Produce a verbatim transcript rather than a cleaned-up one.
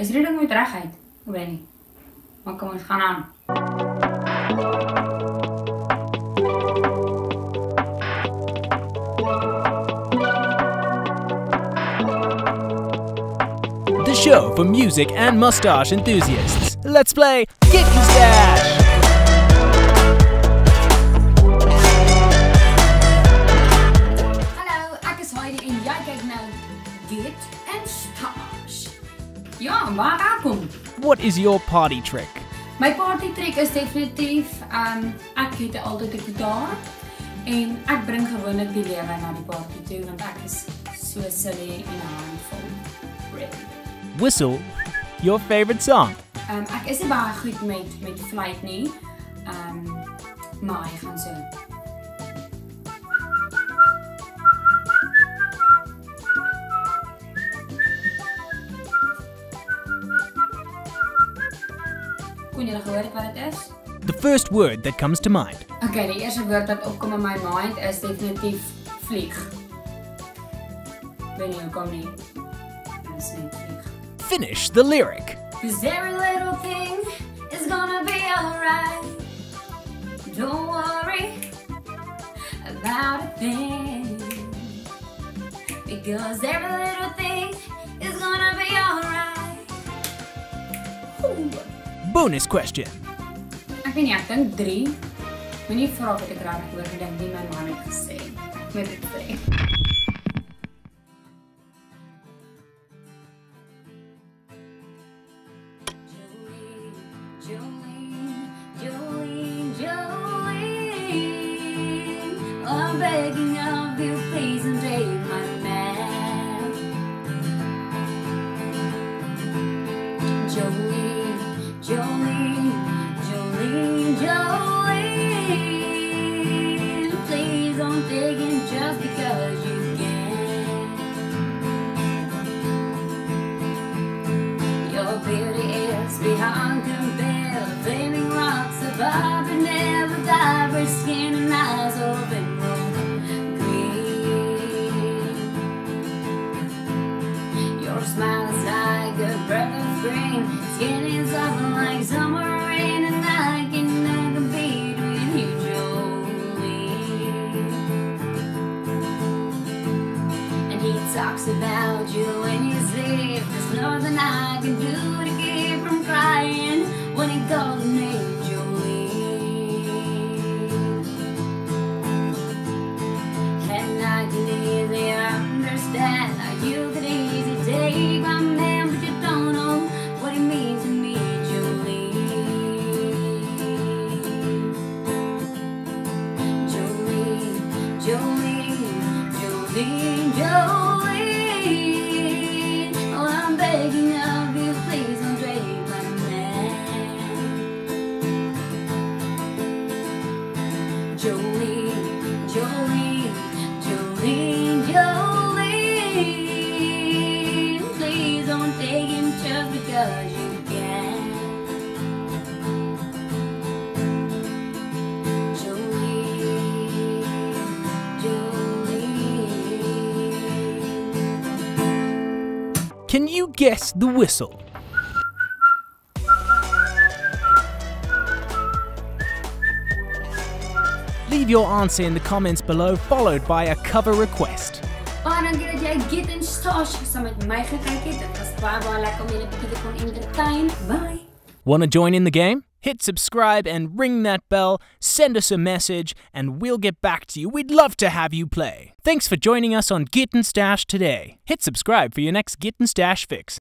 Is reading met regheid? Hoe weet nie? Maar kom ons gaan aan. The show for music and mustache enthusiasts. Let's play Kitten Stash! Hallo, ek is Heidi en jy kyk nou Get and Stash. Ja, waar welkom. What is your party trick? My party trick is definitief, um, ek het altyd 'n gitaar en ek bring gewoonlik die lewe na die party toe want ek is so silly en 'n handvol. Really. Whistle your favorite song. Um, ek is nie baie goed met met fluit nie. Um, maar ek gaan so. Kon jy gehoor het wat dit is? The first word that comes to mind. Okay, die eerste woord wat opkom in my mind is definitief vlieg. Weet nie hoekom nie. Dit is net vlieg. Finish the lyric. 'Cause every little thing is gonna be alright. Don't worry about a thing. Because every little thing is gonna be alright. Bonus question. Ek weet nie, ek dink drie. Moenie vra wat ek reg hoor, ek dink nie my man het gesê. Ek moet dit sê. Jolene, Jolene, Jolene, I'm begging of you, please don't take my man. Jolene, Jolene, Jolene, Jolene, please don't take him just because you can. Your beauty is beyond compare, flaming rocks above and never die, red skin and eyes open green. Your smile is like a breath of spring, skin is often like summer rain, and I can never compete with you, Jolene. And he talks about you when you sleep. There's nothing I can do to keep from crying when he calls me Jolene. And I can easily understand how you could easily take my man, but you don't know what he means to me, Jolene. Jolene, Jolene, Jolene, Jolene, oh, I'm begging of you, please don't take my man. Jolene, Jolene, Jolene, Jolene, please don't take him just because you can. Jolene, Jolene. Can you guess the whistle? Leave your answer in the comments below, followed by a cover request. Baie dankie dat jy Get and Stash saam met my gekyk het. Dit was baie baie lekker om julle 'n bietjie te kon entertain. Bye. Want to join in the game? Hit subscribe and ring that bell, send us a message, and we'll get back to you. We'd love to have you play. Thanks for joining us on Get and Stash today. Hit subscribe for your next Get and Stash fix.